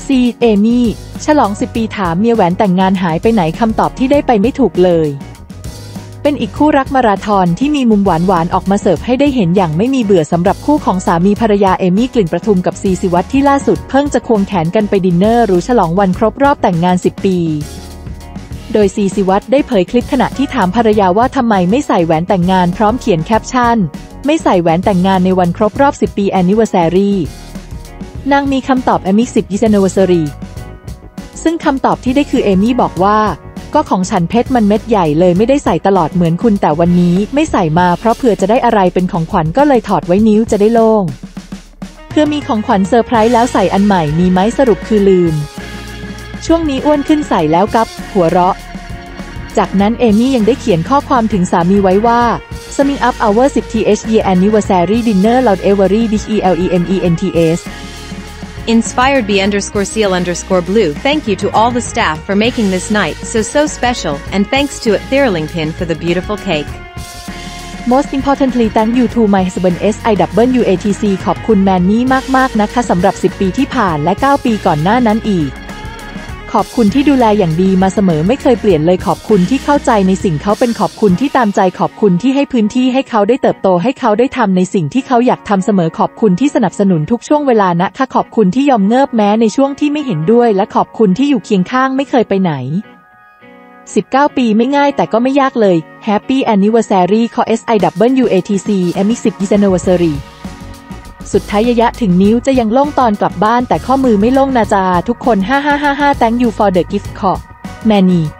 เอมี่ฉลอง10 ปีถามเมียแหวนแต่งงานหายไปไหนคำตอบที่ได้ไปไม่ถูกเลยเป็นอีกคู่รักมาราธอนที่มีมุมหวานๆออกมาเสิร์ฟให้ได้เห็นอย่างไม่มีเบื่อสำหรับคู่ของสามีภรรยาเอมี่กลิ่นประทุมกับซีศิวัตรที่ล่าสุดเพิ่งจะควงแขนกันไปดินเนอร์หรูฉลองวันครบรอบแต่งงาน10 ปีโดยซีศิวัตรได้เผยคลิปขณะที่ถามภรรยาว่าทำไมไม่ใส่แหวนแต่งงานพร้อมเขียนแคปชั่นไม่ใส่แหวนแต่งงานในวันครบรอบ10 ปี Anniversary นางมีคำตอบ Amy 10 Years Anniversary ซึ่งคำตอบที่ได้คือเอมี่บอกว่าก็ของฉันเพชรมันเม็ดใหญ่เลยไม่ได้ใส่ตลอดเหมือนคุณแต่วันนี้ไม่ใส่มาเพราะเผื่อจะได้อะไรเป็นของขวัญก็เลยถอดไว้นิ้วจะได้โล่งเพื่อมีของขวัญเซอร์ไพรส์แล้วใส่อันใหม่มีไหมสรุปคือลืมช่วงนี้อ้วนขึ้นใส่แล้วกับหัวเราะจากนั้นเอมี่ยังได้เขียนข้อความถึงสามีไว้ว่า Summing up our 10th year anniversary dinner loud every DELEMENTS Inspired B_seal_blue Thank you to all the staff for making this night so special and thanks to Thirlingpin for the beautiful cake Most importantly thank you to my husband SIWATC ขอบคุณแมนนี่มากๆนะคะสำหรับ10 ปีที่ผ่านและ9 ปีก่อนหน้านั้นอีกขอบคุณที่ดูแลอย่างดีมาเสมอไม่เคยเปลี่ยนเลยขอบคุณที่เข้าใจในสิ่งเขาเป็นขอบคุณที่ตามใจขอบคุณที่ให้พื้นที่ให้เขาได้เติบโตให้เขาได้ทำในสิ่งที่เขาอยากทำเสมอขอบคุณที่สนับสนุนทุกช่วงเวลานะคะขอบคุณที่ยอมเงิบแม้ในช่วงที่ไม่เห็นด้วยและขอบคุณที่อยู่เคียงข้างไม่เคยไปไหน19 ปีไม่ง่ายแต่ก็ไม่ยากเลย Happy Anniversary ขอ SIWATC Amy 10 Years Anniversaryสุดท้ายยะถึงนิ้วจะยังโล่งตอนกลับบ้านแต่ข้อมือไม่โล่งนะจ๊ะทุกคน5555 Thank you for the gift ขอแมนนี่